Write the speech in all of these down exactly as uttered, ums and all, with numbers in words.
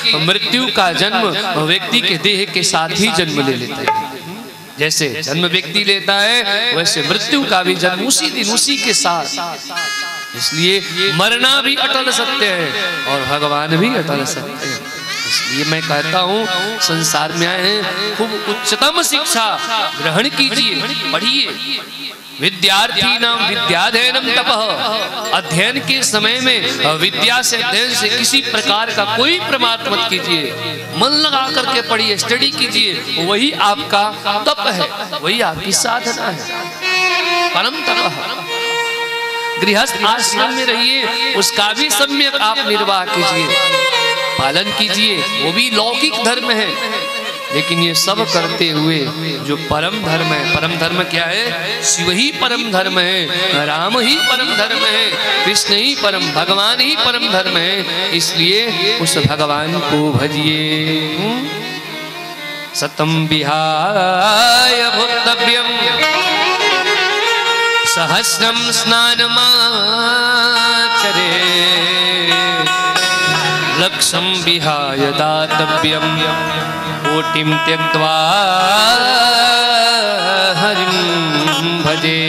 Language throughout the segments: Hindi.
मृत्यु का जन्म व्यक्ति के देह के साथ ही जन्म ले लेता है। जैसे जन्म व्यक्ति लेता है वैसे मृत्यु का भी जन्म उसी दिन उसी के साथ। इसलिए मरना भी अटल सत्य है और भगवान भी अटल सत्य है। इसलिए मैं कहता हूँ संसार में आए हैं खूब उच्चतम शिक्षा ग्रहण कीजिए, पढ़िए। विद्यार्थी नाम विद्याध्ययनम तपः, अध्ययन के समय में विद्या से अध्ययन से किसी प्रकार का कोई प्रमाद मत कीजिए, मन लगा करके पढ़िए, स्टडी कीजिए, वही आपका तप है, वही आपकी साधना है, परम तप। गृहस्थ आश्रम में रहिए, उसका भी सम्यक आप निर्वाह कीजिए, पालन कीजिए, वो भी लौकिक धर्म है। लेकिन ये सब करते हुए जो परम धर्म है, परम धर्म क्या है? शिव ही परम धर्म है, राम ही परम धर्म है, कृष्ण ही परम, भगवान ही परम धर्म है। इसलिए उस भगवान को भजिए। सतम विहाय भोक्तव्यम सहस्रम स्नानमाचरे लक्ष्यम विहाय दातव्यम कोटिम त्यक्त्वा हरिं भजे।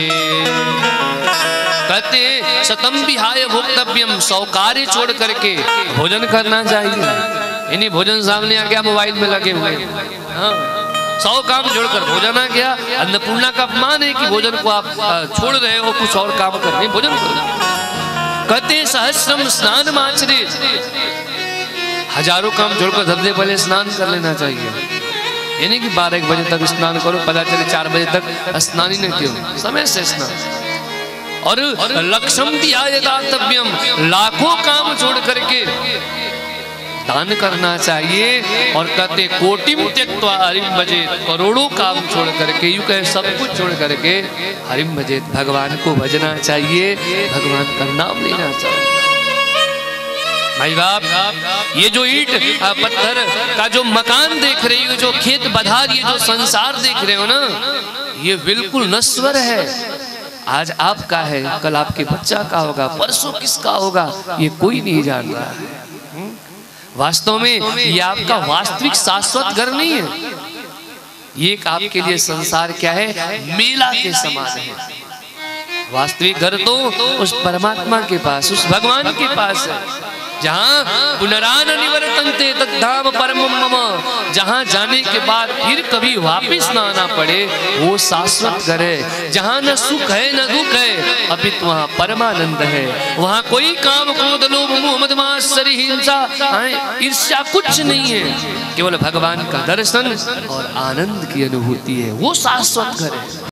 कहते शतम विहाय भोक्तव्यम, सौ कार्य छोड़ करके भोजन करना चाहिए। इन्हीं भोजन सामने आ गया, मोबाइल में लगे हुए, हाँ, सौ काम जोड़कर भोजन आ गया। अन्नपूर्णा का अपमान है कि भोजन को आप छोड़ रहे हो, कुछ और काम कर रहे, भोजन करो। कहते सहस्रम स्नान माचरे, हजारों काम जोड़कर धरने पहले स्नान कर लेना चाहिए। ये नहीं कि बारह एक बजे तक स्नान करो, पता चले चार बजे तक स्नान ही नहीं किया, समय से स्नान। और लक्ष्यम विहाय दातव्यम, लाखों काम जोड़ करके दान करना चाहिए। और कहते कोटिम त्यक्त्वा हरिं भजेत, करोड़ों काम छोड़ करके, यूं कहे सब कुछ छोड़ करके हरिं भजेत, भगवान को भजना चाहिए, भगवान का नाम लेना चाहिए। भाई बाप, ये जो ईंट पत्थर का जो मकान देख रही हो, जो खेत बधार, ये जो संसार देख रहे हो ना, ये बिल्कुल नश्वर है। आज आपका है, कल आपके बच्चा का होगा, परसों किसका होगा, ये कोई नहीं जान रहा है। वास्तव में ये आपका वास्तविक शाश्वत घर नहीं है। ये आपके लिए संसार क्या है? मेला के समान है। वास्तविक घर तो उस परमात्मा के पास, उस भगवान के पास है, जहाँ पुनरान निवर्तन्ते तद्धाम परमं मम, जहाँ जाने के बाद फिर कभी वापस ना आना पड़े, वो शाश्वत घर है, जहाँ न सुख है न दुख है, अभी तो वहाँ परमानंद है। वहाँ कोई काम क्रोध लोभ मोह मद मात्सर्य हिंसा ईर्ष्या कुछ नहीं है, केवल भगवान का दर्शन और आनंद की अनुभूति है, वो शाश्वत घर है।